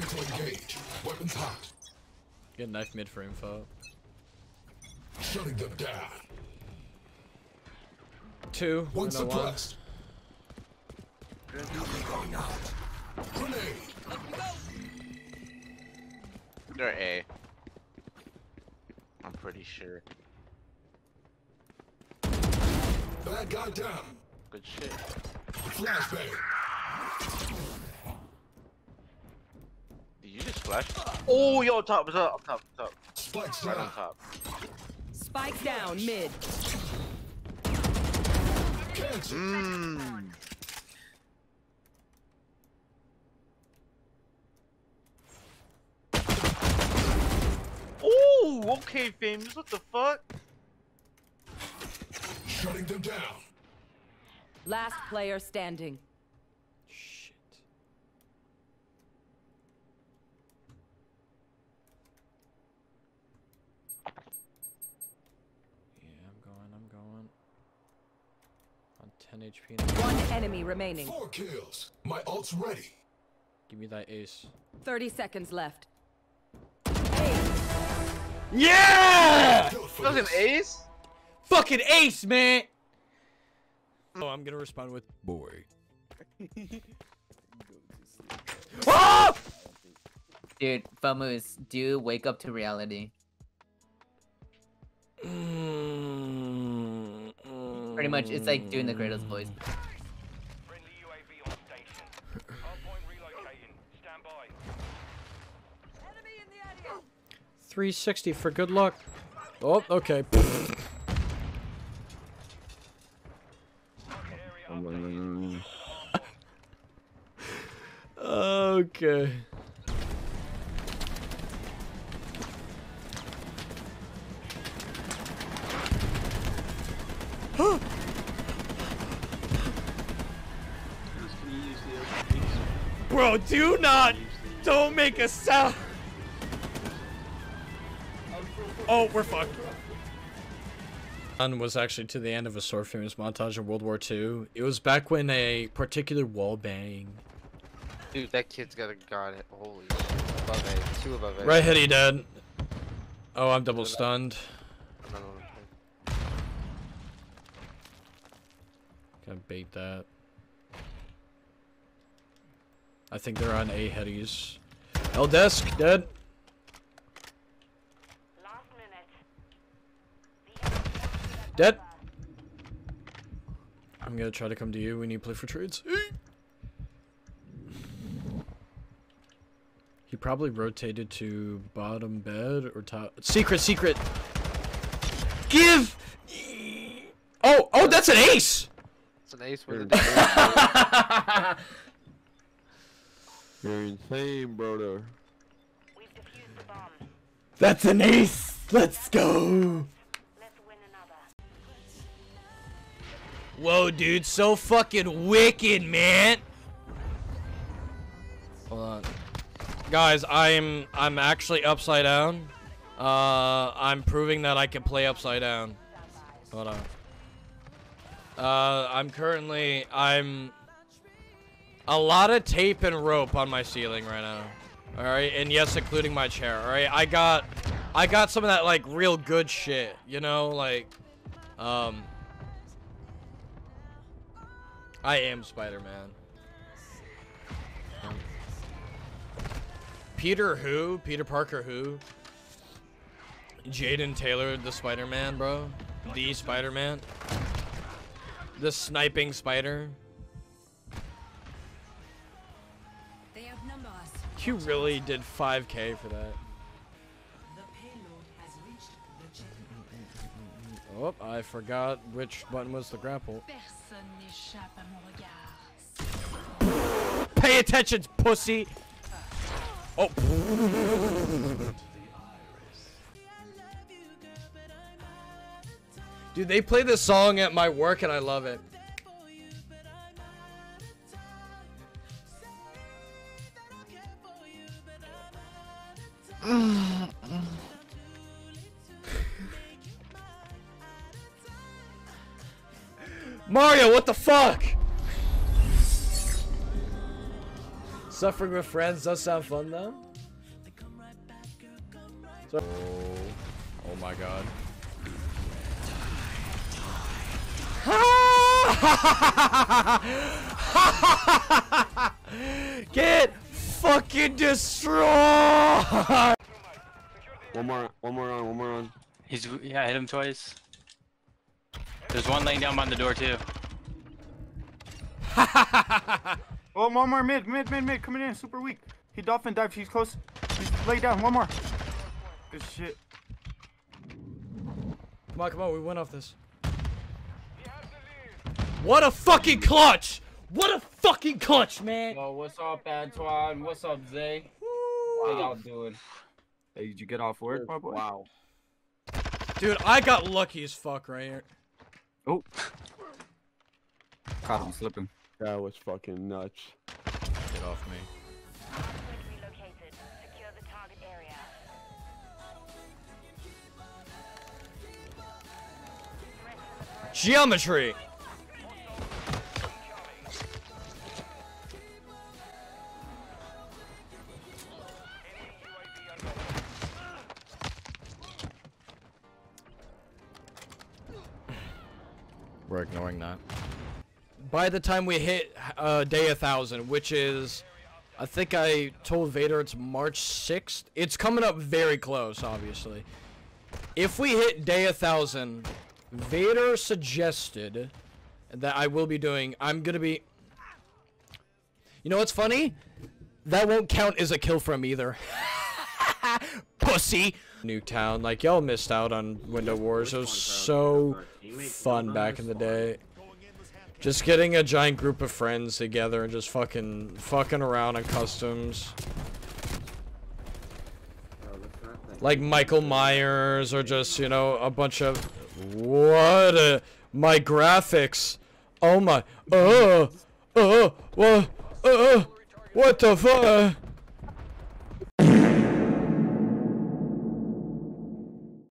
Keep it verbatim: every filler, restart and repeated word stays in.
to engage. Weapons hot. Get knife mid for info. Shutting them down. Two. One no suppressed. Going out. Grenade. They're A. I'm pretty sure. Bad guy down. Good shit. Flashbang. Did you just flash? Oh, yo, top, top, up top, top. Spikes Right down. on top. Spike down mid. Cancel. Mmm. Ooh, okay, famous. What the fuck? Shutting them down. Last player standing. Shit. Yeah, I'm going, I'm going. On ten H P now. One enemy remaining. Four kills. My ult's ready. Give me that ace. thirty seconds left. Yeah! Go for That was an this. ace? Fucking ace, man! Oh, I'm gonna respond with boy. Oh! Dude, Famus, do wake up to reality. Mm, mm, Pretty much, it's like doing the Kratos voice. Friendly U A V on station. Hardpoint relocating. Stand by. Enemy in the area. three sixty for good luck. Oh, okay. Okay. Bro, do not, don't make a sound. Oh, we're fucked. Was actually to the end of a Sword Famous montage in World War Two. It was back when a particular wall bang. Dude, that kid's got a god. Holy shit. Above A. Two above A. Right head, he dead. Oh, I'm double stunned. Another one. Gonna bait that. I think they're on A headies. L desk, dead. Last minute. Dead. I'm gonna try to come to you when you play for trades. He probably rotated to bottom bed or top. Secret, secret. Give. Oh, oh, that's an ace. It's an ace with a You're insane, brother. We've defused the bomb. That's an ace. Let's go. Let's win another. Whoa, dude, so fucking wicked, man. Hold on. Guys, I'm I'm actually upside down. Uh, I'm proving that I can play upside down. Hold on. Uh, I'm currently I'm a lot of tape and rope on my ceiling right now. All right, and yes, including my chair. All right, I got I got some of that like real good shit, you know, like um I am Spider-Man. Peter who? Peter Parker who? Jaden Taylor, the Spider-Man, bro. The Spider-Man. The sniping spider. They outnumber us. You really did five K for that. The payload has reached the checkpoint. Oh, I forgot which button was the grapple. Personne n'échappe à mon regard. Pay attention, pussy! Oh. Dude, they play this song at my work and I love it. Mario, what the fuck? Suffering with friends does sound fun though. So oh my god. Get fucking destroyed! One more, one more on, one more on. He's yeah, I hit him twice. There's one laying down behind the door too. Oh, one more mid, mid, mid, mid, coming in, super weak. He dolphin dived, he's close. He's laid down, one more. Good shit. Come on, come on, we went off this. What a fucking clutch! What a fucking clutch, man! Yo, what's up, Antoine? What's up, Zay? How y'all doing? Hey, did you get off work, my boy? Wow. Dude, I got lucky as fuck right here. Oh. Caught him slipping. That was fucking nuts. Get off me. Relocated. Secure the target area. Geometry! We're ignoring that. By the time we hit uh, day a thousand, which is, I think I told Vader it's March sixth. It's coming up very close, obviously. If we hit day a thousand, Vader suggested that I will be doing. I'm gonna be. You know what's funny? That won't count as a kill from either. Pussy. Nuketown, like y'all missed out on Window Wars. It was so fun back in the day. Just getting a giant group of friends together and just fucking fucking around on customs. Like Michael Myers or just, you know, a bunch of what a, my graphics. Oh my uh uh what uh what the fuck?